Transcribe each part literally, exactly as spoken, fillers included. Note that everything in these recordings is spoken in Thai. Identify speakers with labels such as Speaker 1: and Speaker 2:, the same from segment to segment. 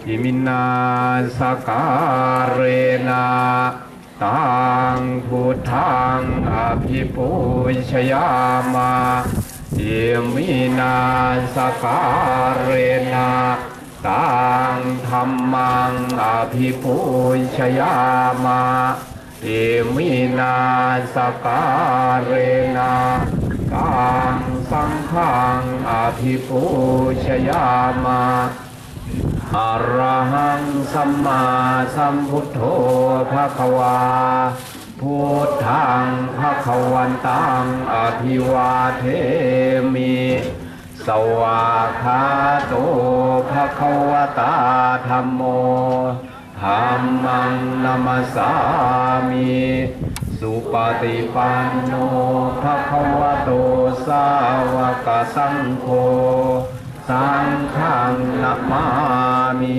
Speaker 1: อิมินาสการเรนะตังพุทธังอภิปูชยามาอิมินาสการเรนะตังธัมมังอภิปูชยามาอิมินาสการเรนะตังสังฆังอภิปูชยามาอะระหังสัมมาสัมพุทโธภควาพุทธังภควันตังอภิวาเทมิสวากขาโตภควตาธัมโมธัมมังนัมสสามิสุปฏิปันโนภควโตสาวกสังโฆสังฆังนะมามิ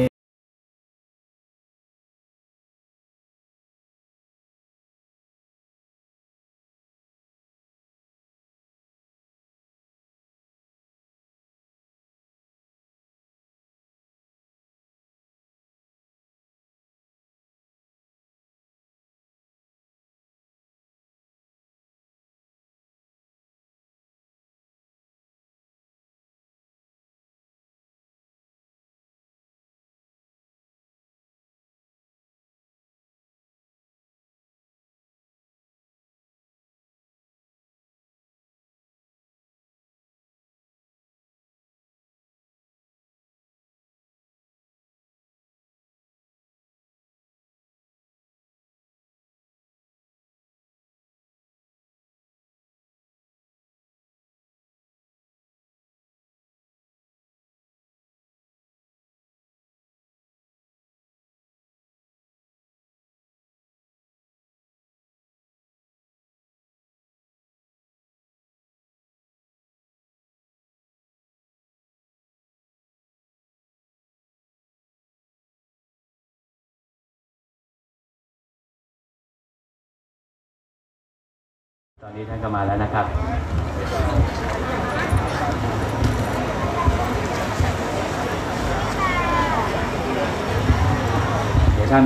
Speaker 1: ตอนนี้ท่านก็มาแล้วนะครับเดี๋ยวท่าน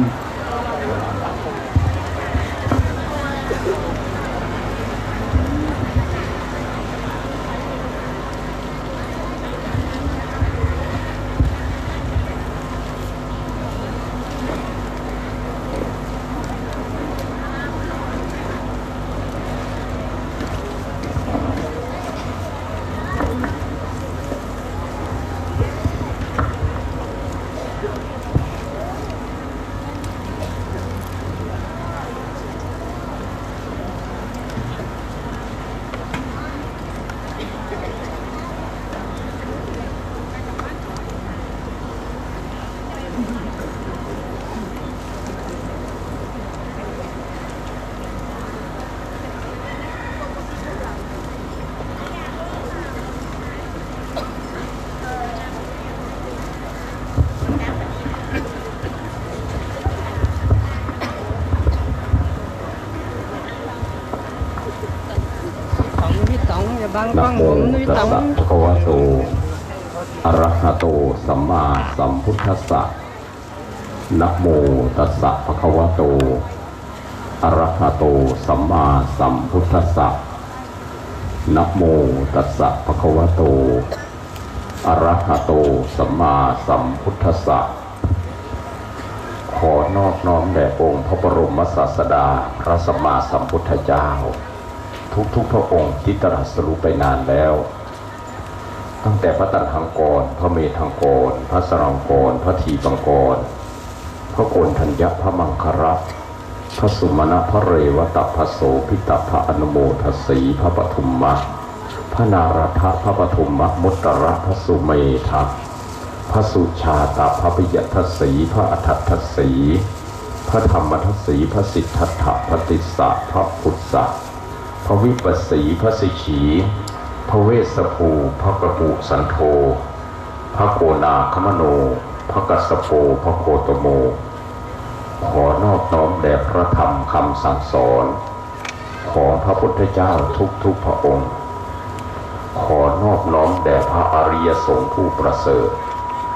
Speaker 2: นะโมตัสสะภะคะวะโตอะระหะโตสัมมาสัมพุทธัสสะนะโมตัสสะภะคะวะโตอะระหะโตสัมมาสัมพุทธัสสะนะโมตัสสะภะคะวะโตอะระหะโตสัมมาสัมพุทธัสสะขอนอบน้อมแด่องค์พระบรมศาสดาพระสัมมาสัมพุทธเจ้าทุกๆพระองค์ที่ตรัสรู้ไปนานแล้วตั้งแต่พระตัณหังกรพระเมธังกรพระสรังกรพระทีปังกรพระโกณทัญญพระมังครัตพระสุมาณพระเรวตพระโสพิตพระอนุโมทสีพระปฐุมมะพระนารถพระปฐุมมะมุตตรพระสุเมธะพระสุชาตพระปิยทัสสีพระอัฏฐัสสีพระธรรมทัสสีพระสิทธัตถะพระติสสะพระพุทธะพระวิปัสสีพระสิขีพระเวสสภูพระกระปุสันโธพระโกนาคมโนพระกัสสโปพระโคตโมขอนอบน้อมแด่พระธรรมคำสั่งสอนของพระพุทธเจ้าทุกๆพระองค์ขอนอบน้อมแด่พระอริยสงฆ์ผู้ประเสริฐ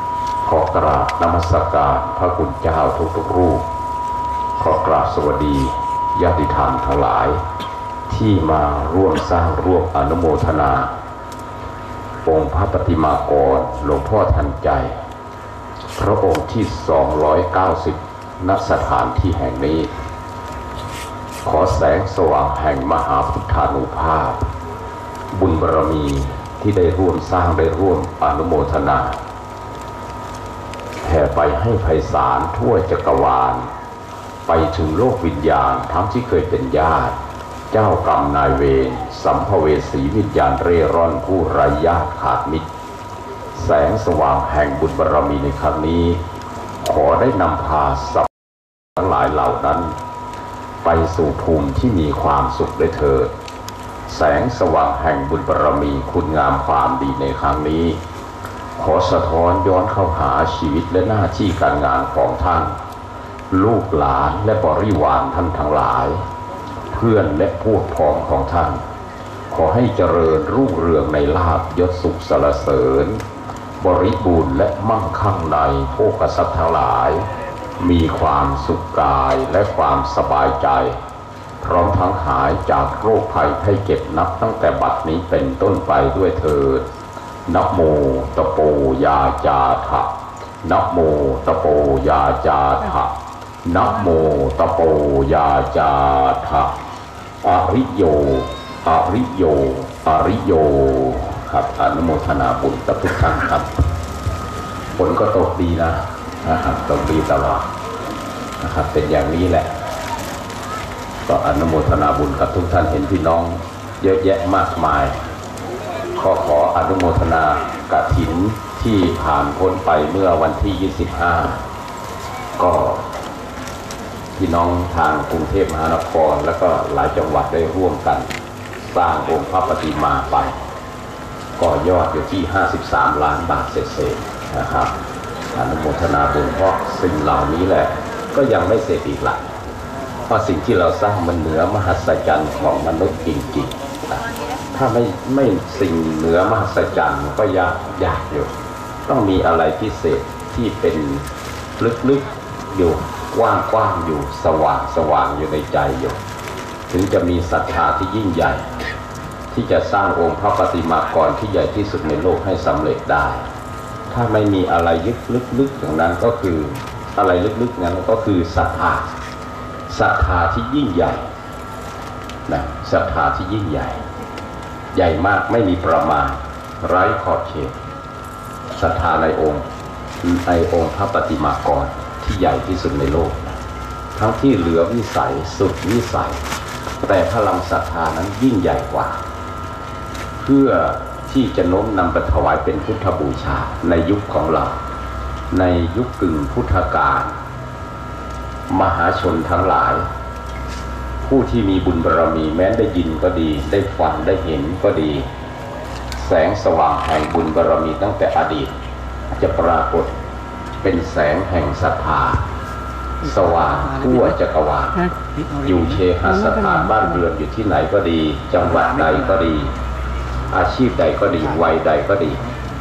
Speaker 2: ขอกราบนมัสการพระคุณเจ้าทุกๆรูปขอกราบสวัสดีญาติธรรมทั้งหลายที่มาร่วมสร้างร่วมอนุโมทนาองค์พระปฏิมากรหลวงพ่อทันใจพระองค์ที่สองร้อยเก้าสิบณสถานที่แห่งนี้ขอแสงสว่างแห่งมหาพุทธานุภาพบุญบารมีที่ได้ร่วมสร้างได้ร่วมอนุโมทนาแผ่ไปให้ไพศาลทั่วจักรวาลไปถึงโลกวิญญาณทั้งที่เคยเป็นญาติเจ้ากรรมนายเวรสัมภเวสีวิญญาณเร่ร่อนผู้ไร้ญาติขาดมิตรแสงสว่างแห่งบุญบารมีในครั้งนี้ขอได้นำพาสัตว์ทั้งหลายเหล่านั้นไปสู่ภูมิที่มีความสุขได้เถิดแสงสว่างแห่งบุญบารมีคุณงามความดีในครั้งนี้ขอสะท้อนย้อนเข้าหาชีวิตและหน้าที่การงานของท่านลูกหลานและบริวารท่านทั้งหลายเพื่อนและพวกพ้องของท่านขอให้เจริญรุ่งเรืองในลาภยศสุขสรรเสริญบริบูรณ์และมั่งคั่งในโภคทรัพย์ทั้งหลายมีความสุขกายและความสบายใจพร้อมทั้งหายจากโรคภัยไข้เจ็บนับตั้งแต่บัดนี้เป็นต้นไปด้วยเถิดนะโมตะโปยาจาทะนะโมตะโปยาจาทะนะโมตะโปยาจาทะอริโยอริโยอริโยครับอนุโมทนาบุญกับทุกท่านครับฝนก็ตกดีนะนะครับตกดีตลอดนะครับเป็นอย่างนี้แหละก็อนุโมทนาบุญกับทุกท่านเห็นพี่น้องเยอะแยะมากมายขอขออนุโมทนากฐินที่ผ่านพ้นไปเมื่อวันที่ยี่สิบห้าก็พี่น้องทางกรุงเทพมหานครและก็หลายจังหวัดได้ร่วมกันสร้างองค์พระปฏิมาไปก็ยอดอยู่ที่ห้าสิบสามล้านบาทเศษๆนะครับอนุโมทนาบุญเพราะสิ่งเหล่านี้แหละก็ยังไม่เสร็จอีกหลักเพราะสิ่งที่เราสร้างมันเหนือมหัศจรรย์ของมนุษย์จริงๆถ้าไม่ไม่สิ่งเหนือมหัศจรรย์ก็ยากยากอยู่ต้องมีอะไรพิเศษที่เป็นลึกๆอยู่กว้างๆอยู่สว่างสว่างอยู่ในใจอยู่ถึงจะมีศรัทธาที่ยิ่งใหญ่ที่จะสร้างองค์พระปฏิมากรที่ใหญ่ที่สุดในโลกให้สำเร็จได้ถ้าไม่มีอะไรยึดลึกๆอย่างนั้นก็คืออะไรลึกๆนั้นก็คือศรัทธาศรัทธาที่ยิ่งใหญ่นะศรัทธาที่ยิ่งใหญ่ใหญ่มากไม่มีประมาณไร้ขอบเขตศรัทธาในองค์ในองค์พระปฏิมากรที่ใหญ่ที่สุดในโลกทั้งที่เหลือวิสัยสุดวิสัยแต่พลังศรัทธานั้นยิ่งใหญ่กว่าเพื่อที่จะโน้มนำไปถวายเป็นพุทธบูชาในยุคของเราในยุคกึ่งพุทธกาลมหาชนทั้งหลายผู้ที่มีบุญบารมีแม้ได้ยินก็ดีได้ฟังได้เห็นก็ดีแสงสว่างแห่งบุญบารมีตั้งแต่อดีตจะปรากฏเป็นแสงแห่งศรัทธาสว่างทั่วจักรวาลอยู่เชหสถานบ้านเรือนอยู่ที่ไหนก็ดีจังหวัดใดก็ดีอาชีพใดก็ดีวัยใดก็ดี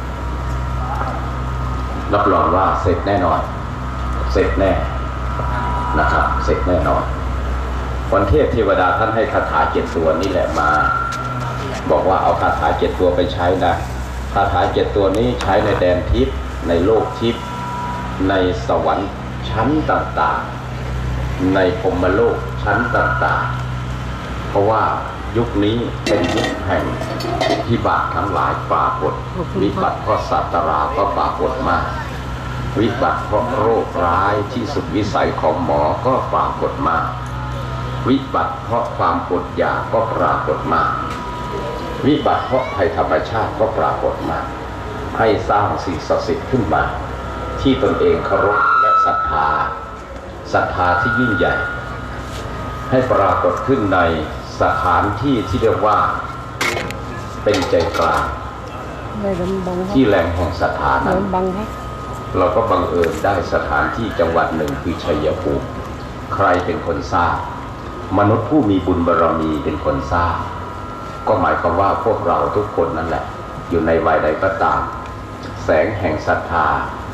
Speaker 2: รับรองว่าเสร็จแน่นอนเสร็จแน่นะครับเสร็จแน่นอนวันเทพเทวดาท่านให้คาถาเจ็ดตัวนี่แหละมาบอกว่าเอาคาถาเจ็ดตัวไปใช้นะคาถาเจ็ดตัวนี้ใช้ในแดนทิพย์ในโลกทิพย์ในสวรรค์ชั้นต่างๆในพรหมโลกชั้นต่างๆเพราะว่ายุคนี้เป็นยุคแห่งวิบัติทั้งหลายปรากฏวิบัติเพราะสัตตราก็ปรากฏมากวิบัติเพราะโรคร้ายที่สุดวิสัยของหมอก็ปรากฏมากวิบัติเพราะความอดอยากก็ปรากฏมากวิบัติเพราะภัยธรรมชาติก็ปรากฏมากให้สร้างสิ่งศักดิ์สิทธิ์ขึ้นมาที่ตนเองเคารพและศรัทธาศรัทธาที่ยิ่งใหญ่ให้ปรากฏขึ้นในสถานที่ที่เรียกว่าเป็นใจกลางที่แหล่งแห่งศรัทธานั้นเราก็บังเอิญได้สถานที่จังหวัดหนึ่งคือชัยภูมิใครเป็นคนสร้างมนุษย์ผู้มีบุญบารมีเป็นคนสร้างก็หมายความว่าพวกเราทุกคนนั่นแหละอยู่ในวัยใดก็ตามแสงแห่งศรัทธา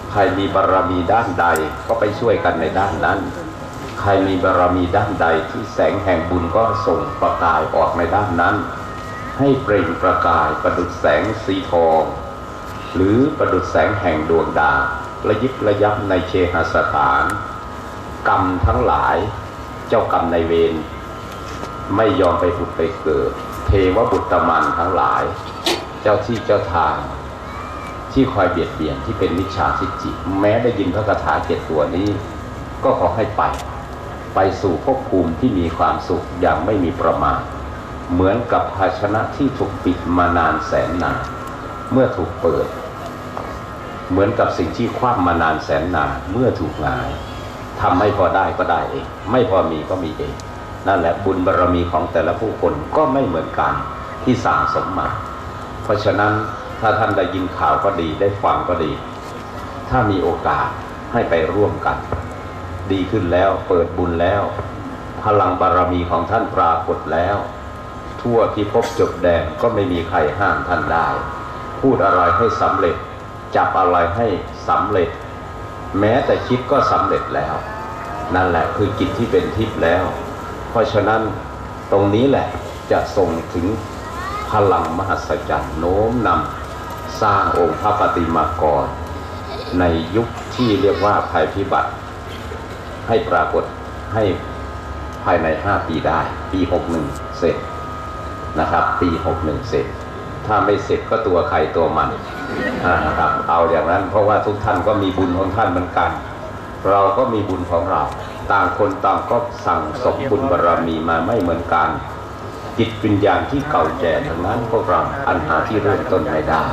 Speaker 2: ใครมีบารมีด้านใดก็ไปช่วยกันในด้านนั้นใครมีบารมีด้านใดที่แสงแห่งบุญก็ส่งประกายออกในด้านนั้นให้เปล่งประกายประดุจแสงสีทองหรือประดุจแสงแห่งดวงดาวระยิบระยับในเคหสถานกรรมทั้งหลายเจ้ากรรมนายเวรไม่ยอมไปผุดไปเกิดเทวบุตรมันทั้งหลายเจ้าที่เจ้าทางที่คอยเบียดเบียนที่เป็นมิจฉาทิฏฐิแม้ได้ยินพระคาถาเจ็ดตัวนี้ก็ขอให้ไปไปสู่ภพภูมิที่มีความสุขอย่างไม่มีประมาณเหมือนกับภาชนะที่ถูกปิดมานานแสนนานเมื่อถูกเปิดเหมือนกับสิ่งที่คว่ำมานานแสนนานเมื่อถูกหงายทำไม่พอได้ก็ได้เองไม่พอมีก็มีเองนั่นแหละบุญบารมีของแต่ละผู้คนก็ไม่เหมือนกันที่สั่งสมมาเพราะฉะนั้นถ้าท่านได้ยินข่าวก็ดีได้ฟังก็ดีถ้ามีโอกาสให้ไปร่วมกันดีขึ้นแล้วเปิดบุญแล้วพลังบารมีของท่านปรากฏแล้วทั่วที่พบจบแดนก็ไม่มีใครห้ามท่านได้พูดอะไรให้สำเร็จจับอะไรให้สำเร็จแม้แต่คิดก็สำเร็จแล้วนั่นแหละคือจิตที่เป็นทิพย์แล้วเพราะฉะนั้นตรงนี้แหละจะส่งถึงพลังมหัศจรรย์โน้มนำสร้างองค์พระปฏิมากรในยุคที่เรียกว่าภัยพิบัติให้ปรากฏให้ภายในห้าปีได้ปีหกสิบเอ็ดเสร็จนะครับปีหกสิบเอ็ดเสร็จถ้าไม่เสร็จก็ตัวใครตัวมันนะครับเอาอย่างนั้นเพราะว่าทุกท่านก็มีบุญของท่านเหมือนกันเราก็มีบุญของเราต่างคนต่างก็สั่งสมบุญบารมีมาไม่เหมือนกันจิตวิญญาณที่เก่าแก่ทั้งนั้นพวกเราอันหาที่เริ่มต้นไม่ได้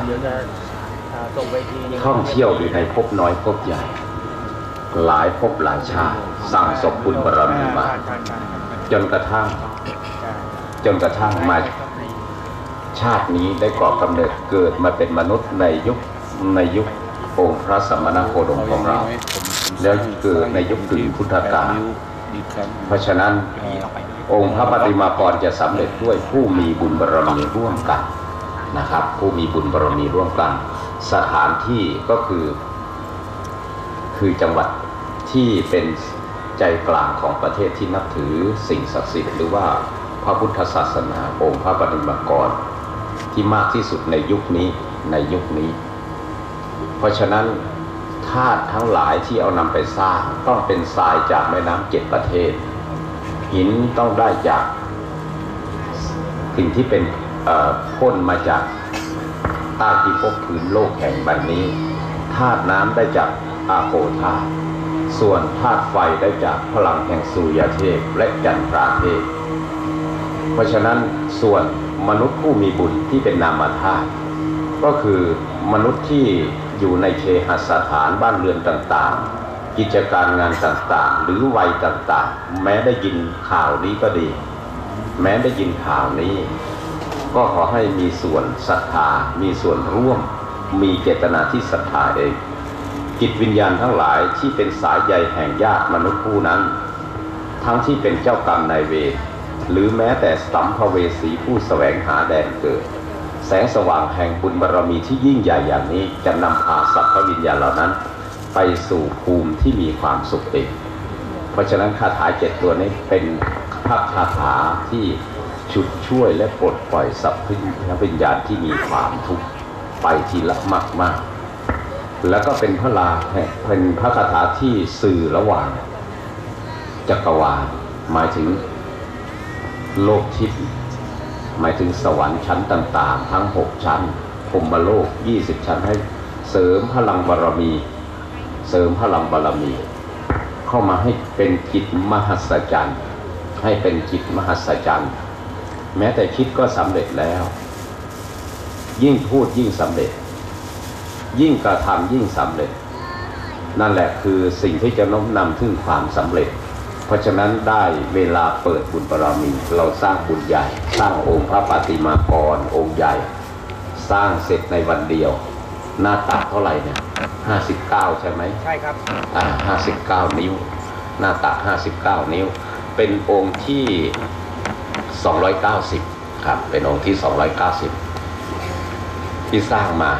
Speaker 2: ท่องเที่ยวอยู่ในภพน้อยภพใหญ่หลายภพหลายชาติสั่งสมบุญบารมีมาจนกระทั่งจนกระทั่งมาชาตินี้ได้ก่อกำเนิดเกิดมาเป็นมนุษย์ในยุคในยุคองค์พระสัมมาโคดมของเราแล้วเกิดในยุคถึงพุทธกาลเพราะฉะนั้นองค์พระปฏิมากรจะสำเร็จด้วยผู้มีบุญบารมีร่วมกันนะครับผู้มีบุญบารมีร่วมกันสถานที่ก็คือคือจังหวัดที่เป็นใจกลางของประเทศที่นับถือสิ่งศักดิ์สิทธิ์หรือว่าพระพุทธศาสนาองค์พระปฏิมากรที่มากที่สุดในยุคนี้ในยุคนี้เพราะฉะนั้นธาตุทั้งหลายที่เอานำไปสร้างต้องเป็นทรายจากแม่น้ำเจ็ดประเทศหินต้องได้จากสิ่งที่เป็นพ่นมาจากใต้พิภพพื้นโลกแห่งบัดนี้ธาตุน้ำได้จากอาโปธาตุส่วนธาตุไฟได้จากพลังแห่งสุริยเทพและจันทราเทพเพราะฉะนั้นส่วนมนุษย์ผู้มีบุญที่เป็นนามธาตุก็คือมนุษย์ที่อยู่ในเคหสถานบ้านเรือนต่างๆกิจการงานต่างๆหรือวัยต่างๆแม้ได้ยินข่าวนี้ก็ดีแม้ได้ยินข่าวนี้ก็ขอให้มีส่วนศรัทธามีส่วนร่วมมีเจตนาที่ศรัทธาเองจิตวิญญาณทั้งหลายที่เป็นสายใยแห่งญาติมนุษย์ผู้นั้นทั้งที่เป็นเจ้ากรรมนายเวรหรือแม้แต่สัมภเวสีผู้แสวงหาแดนเกิดแสงสว่างแห่งบุญบารมีที่ยิ่งใหญ่อย่างนี้จะนำพาสัพพวิญญาณเหล่านั้นไปสู่ภูมิที่มีความสุขเองเพราะฉะนั้นคาถาเจ็ดตัวนี้เป็นพระคาถาที่ฉุดช่วยและปลดปล่อยสัพพวิญญาณที่มีความทุกข์ไปทีละมากมากแล้วก็เป็นพระลาเป็นพระคาถาที่สื่อระหว่างจักรวาลหมายถึงโลกทิพย์หมายถึงสวรรค์ชั้นต่างๆทั้งหกชั้นพรหมโลกยี่สิบชั้นให้เสริมพลังบารมีเสริมพลังบารมีเข้ามาให้เป็นจิตมหัศจรรย์ให้เป็นจิตมหัศจรรย์แม้แต่คิดก็สำเร็จแล้วยิ่งพูดยิ่งสำเร็จยิ่งกระทำยิ่งสำเร็จนั่นแหละคือสิ่งที่จะน้อมนำถึงความสำเร็จเพราะฉะนั้นได้เวลาเปิดบุญบารมีเราสร้างบุญใหญ่สร้างองค์พระปฏิมากรองค์ใหญ่สร้างเสร็จในวันเดียวหน้าตักเท่าไหร่เนี่ยห้าสิบเก้าใช่ไหมใช่ครับอ่าห้าสิบเก้านิ้วหน้าตักห้าสิบเก้านิ้วเป็นองค์ที่สองร้อยเก้าสิบครับเป็นองค์ที่สองร้อยเก้าสิบที่สร้างมา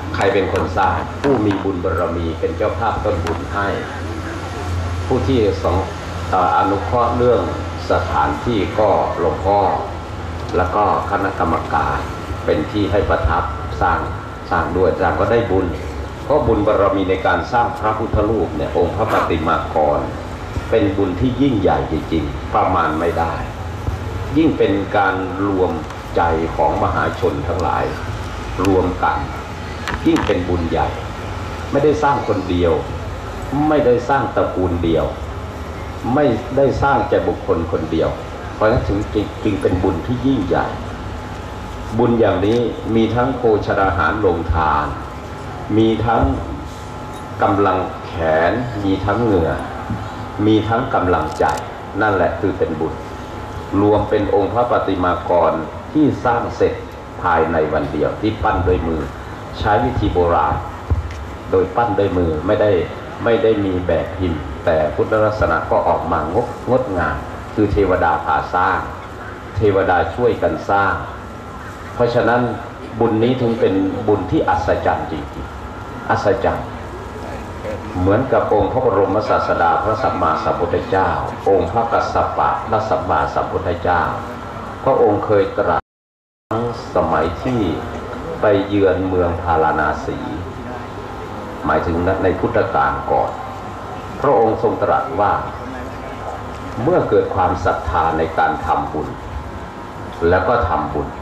Speaker 2: ใครเป็นคนสร้างผู้มีบุญบารมีเป็นเจ้าภาพต้นบุญให้ผู้ที่สองอนุเคราะห์เรื่องสถานที่ก็หลวงพ่อแล้วก็คณะกรรมการเป็นที่ให้ประทับสร้างสร้างด้วยสร้างก็ได้บุญเพราะบุญบารมีในการสร้างพระพุทธรูปเนี่ยองค์พระปฏิมากรเป็นบุญที่ยิ่งใหญ่จริงๆประมาณไม่ได้ยิ่งเป็นการรวมใจของมหาชนทั้งหลายรวมกันยิ่งเป็นบุญใหญ่ไม่ได้สร้างคนเดียวไม่ได้สร้างตระกูลเดียวไม่ได้สร้างแก่บุคคลคนเดียวเพราะฉะนั้นถึงจึงเป็นบุญที่ยิ่งใหญ่บุญอย่างนี้มีทั้งโภชนาหารลงทานมีทั้งกำลังแขนมีทั้งเหงื่อมีทั้งกำลังใจนั่นแหละคือเป็นบุญรวมเป็นองค์พระปฏิมากรที่สร้างเสร็จภายในวันเดียวที่ปั้นด้วยมือใช้วิธีโบราณโดยปั้นด้วยมือไม่ได้ไม่ได้มีแบบพิมพ์แต่พุทธลักษณะก็ออกมางดงดงามคือเทวดาพาสร้างเทวดาช่วยกันสร้างเพราะฉะนั้นบุญนี้ถึงเป็นบุญที่อัศจรรย์จริงๆอัศจรรย์เหมือนกับองค์พระบรมศาสดาพระสัมมาสัมพุทธเจ้าองค์พระกัสสปะพระสัมมาสัมพุทธเจ้าพระองค์เคยตรัสสมัยที่ไปเยือนเมืองพาราณสีหมายถึงในพุทธกาลก่อนพระองค์ทรงตรัสว่าเมื่อเกิดความศรัทธาในการทำบุญแล้วก็ทำบุญ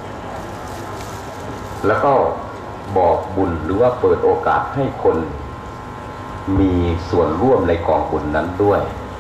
Speaker 2: แล้วก็บอกบุญหรือว่าเปิดโอกาสให้คนมีส่วนร่วมในกองบุญนั้นด้วย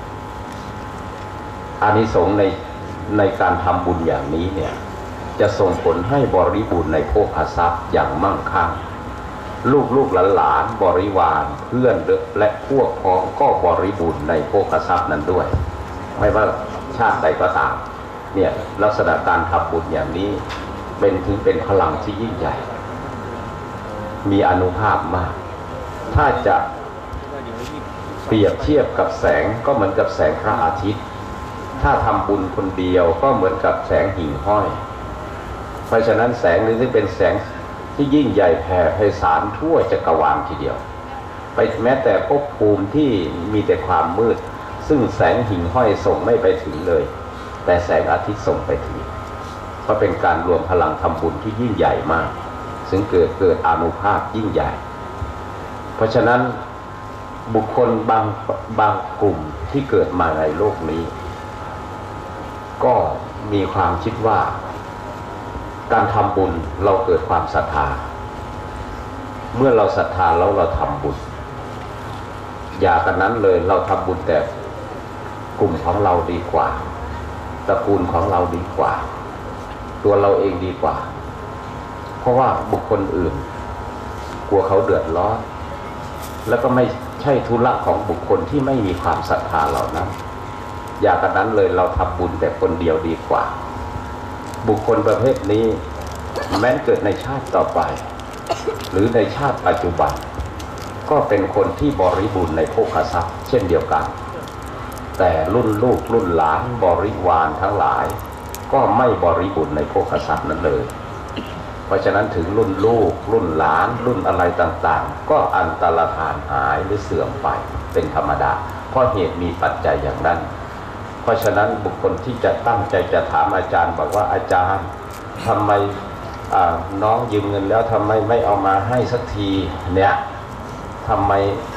Speaker 2: อานิสงส์ในในการทำบุญอย่างนี้เนี่ยจะส่งผลให้บริบูรณ์ในโภคทรัพย์อย่างมั่งคั่งลูกลูกหลานบริวารเพื่อนและพวกพ้องก็บริบูรณ์ในโภคทรัพย์นั้นด้วยไม่ว่าชาติใดก็ตามเนี่ยลักษณะการทำบุญอย่างนี้เป็นถึงเป็นพลังที่ยิ่งใหญ่มีอานุภาพมากถ้าจะเปรียบเทียบกับแสงก็เหมือนกับแสงพระอาทิตย์ถ้าทำบุญคนเดียวก็เหมือนกับแสงหิ่งห้อยเพราะฉะนั้นแสงนี้จึงเป็นแสงที่ยิ่งใหญ่แผ่ไพศาลทั่วจักรวาลทีเดียวไปแม้แต่ภพภูมิที่มีแต่ความมืดซึ่งแสงหิ่งห้อยส่งไม่ไปถึงเลยแต่แสงอาทิตย์ส่งไปถึงเพราะเป็นการรวมพลังทำบุญที่ยิ่งใหญ่มากซึ่งเกิดเกิดอานุภาพยิ่งใหญ่เพราะฉะนั้นบุคคลบางบางกลุ่มที่เกิดมาในโลกนี้ก็มีความคิดว่าการทำบุญเราเกิดความศรัทธาเมื่อเราศรัทธาแล้วเราทำบุญอย่ากันนั้นเลยเราทำบุญแต่กลุ่มของเราดีกว่าตระกูลของเราดีกว่าตัวเราเองดีกว่าเพราะว่าบุคคลอื่นกลัวเขาเดือดร้อนแล้วก็ไม่ใช่ธุระของบุคคลที่ไม่มีความศรัทธาเหล่านั้นอย่ากันนั้นเลยเราทำบุญแต่คนเดียวดีกว่าบุคคลประเภทนี้แม้เกิดในชาติต่อไปหรือในชาติปัจจุบันก็เป็นคนที่บริบูรณ์ในโภคทรัพย์เช่นเดียวกันแต่รุ่นลูกรุ่นหลานบริวารทั้งหลายก็ไม่บริบูรณ์ในโภคทรัพย์นั้นเลยเพราะฉะนั้นถึงรุ่นลูกรุ่นหลานรุ่นอะไรต่างๆก็อันตรธานหายหรือเสื่อมไปเป็นธรรมดาเพราะเหตุมีปัจจัยอย่างนั้นเพราะฉะนั้นบุคคลที่จะตั้งใจจะถามอาจารย์บอกว่าอาจารย์ทำไมน้องยืมเงินแล้วทำไมไม่เอามาให้สักทีเนี่ยทำไม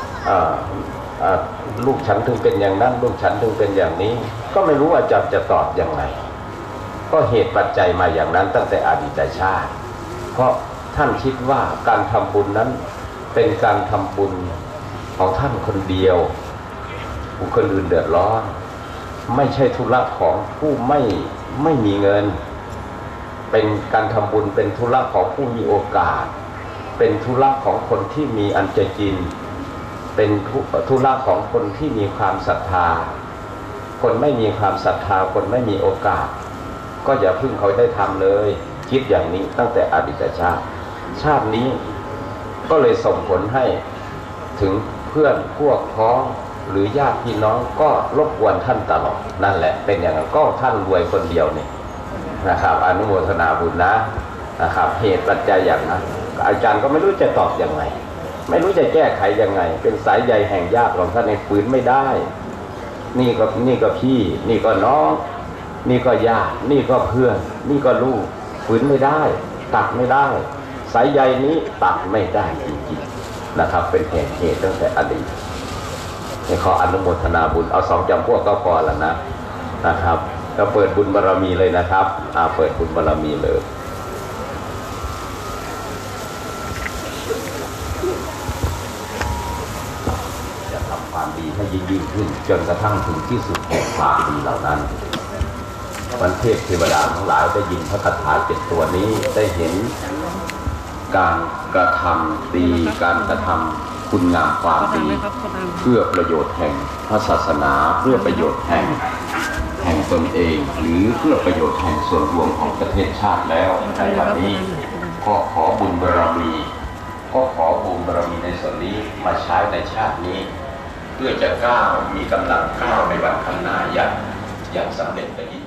Speaker 2: ลูกฉันถึงเป็นอย่างนั้นลูกฉันถึงเป็นอย่างนี้ก็ไม่รู้อาจารย์จะตอบอย่างไรก็เหตุปัจจัยมาอย่างนั้นตั้งแต่อดีตชาติเพราะท่านคิดว่าการทำบุญนั้นเป็นการทำบุญของท่านคนเดียวบุคคลอื่นเดือดร้อนไม่ใช่ธุระของผู้ไม่ไม่มีเงินเป็นการทำบุญเป็นธุระของผู้มีโอกาสเป็นธุระของคนที่มีอันจะกินเป็นธุระของคนที่มีความศรัทธาคนไม่มีความศรัทธาคนไม่มีโอกาสก็อย่าพึ่งเขาได้ทำเลยคิดอย่างนี้ตั้งแต่อดีตชาติชาตินี้ก็เลยส่งผลให้ถึงเพื่อนพวกพ้องหรือญาติพี่น้องก็รบกวนท่านตลอดนั่นแหละเป็นอย่างนั้นก็ท่านรวยคนเดียวนี่นะครับอนุโมทนาบุญนะนะครับเหตุปัจจัยอย่างนั้นอาจารย์ก็ไม่รู้จะตอบยังไงไม่รู้จะแก้ไขยังไงเป็นสายใยแห่งญาติของท่านในฝืนไม่ได้นี่ก็นี่ก็พี่นี่ก็น้องนี่ก็ญาตินี่ก็เพื่อนนี่ก็ลูกฝืนไม่ได้ตัดไม่ได้สายใยนี้ตัดไม่ได้จริงๆนะครับเป็นแห่งเหตุตั้งแต่อดีตในขออนุโมทนาบุญเอาสองจำพวกก็พอแล้วนะนะครับก็เปิดบุญบารมีเลยนะครับอ่าเปิดบุญบารมีเลยจะทำความดีให้ยิ่งยิ่งขึ้นจนกระทั่งถึงที่สุดแห่งความดีเหล่านั้นวันเทพเทวดาทั้งหลายได้ยินพระคาถาเจ็ดตัวนี้ได้เห็นการกระทำดีการกระทำคุณงามความดีเพื่อประโยชน์แห่งพระศาสนาเพื่อประโยชน์แห่งแห่งตนเองหรือเพื่อประโยชน์แห่งส่วนรวมของประเทศชาติแล้วในวันนี้ก็ขอบุญบารมีก็ขอบุญบารมีในส่วนนี้มาใช้ในชาตินี้เพื่อจะก้าวมีกำลังก้าวในวันข้างหน้าอย่างอย่างสำเร็จไป